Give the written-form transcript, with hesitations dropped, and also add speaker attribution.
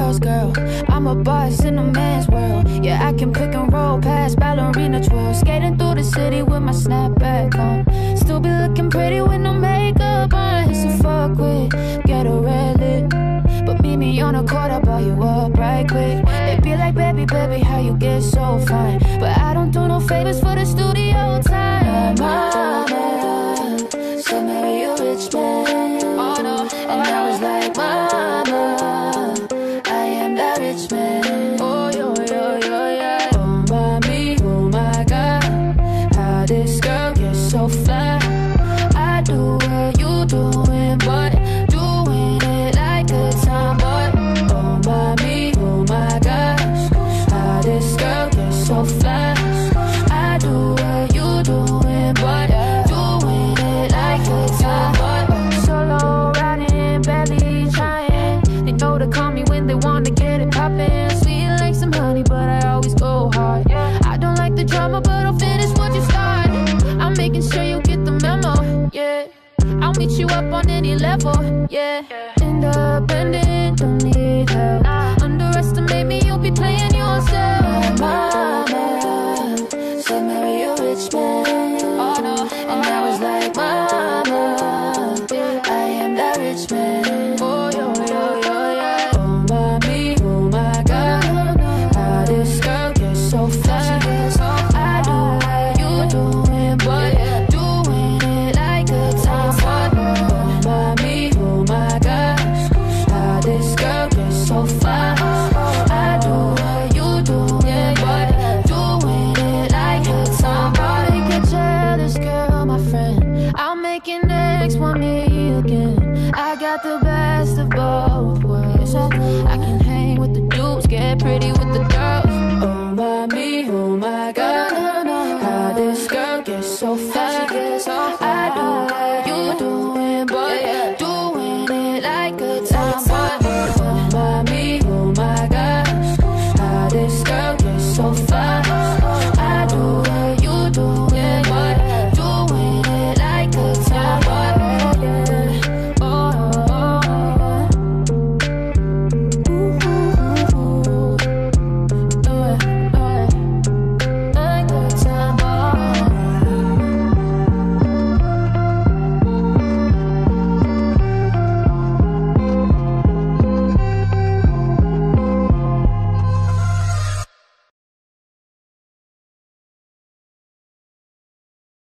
Speaker 1: girl's girl. I'm a boss in a man's world. Yeah, I can pick and roll past ballerina twirl. Skating through the city with my snapback on. Still be looking pretty with no makeup on. It's a fuck with, get a red lip. But meet me on a court, I'll buy you up right quick. They be like, baby, baby, how you get so fine? But I don't do no favors for the studio time. My mama said marry a rich man. Oh no. And I was like, mama, I am that rich man. Oh, yo, yo, yo, yeah. Oh, mommy, oh my God, how this girl gets so fly. I do what you doing, but doing it like a tomboy. Oh, mommy, oh my gosh, how this girl gets so fly. I do what you doing, but doing it like a tomboy. Solo riding, barely trying. They know to call me when they want to get it poppin'. Sweet like some honey, but I always go hard. I don't like the drama, but I'll finish what you started. I'm making sure you get the memo, yeah. I'll meet you up on any level, yeah. Independent, don't need help. Underestimate me, you'll be playing yourself. My mama said marry a rich man. Oh no. And I was like, mama, I am that rich man. Oh yo, yo, yo, yeah. Oh mommy, oh my God, how this girl gets so fly. I do what you doing, but doing it like a tomboy. Oh mommy, oh my gosh, how this girl gets so fly. I do what you doing, but doing it like a tomboy. Make a jealous girl, my friend. I'll make your next want me again. I got the best of both worlds. I can hang with the dudes, get pretty with the girls.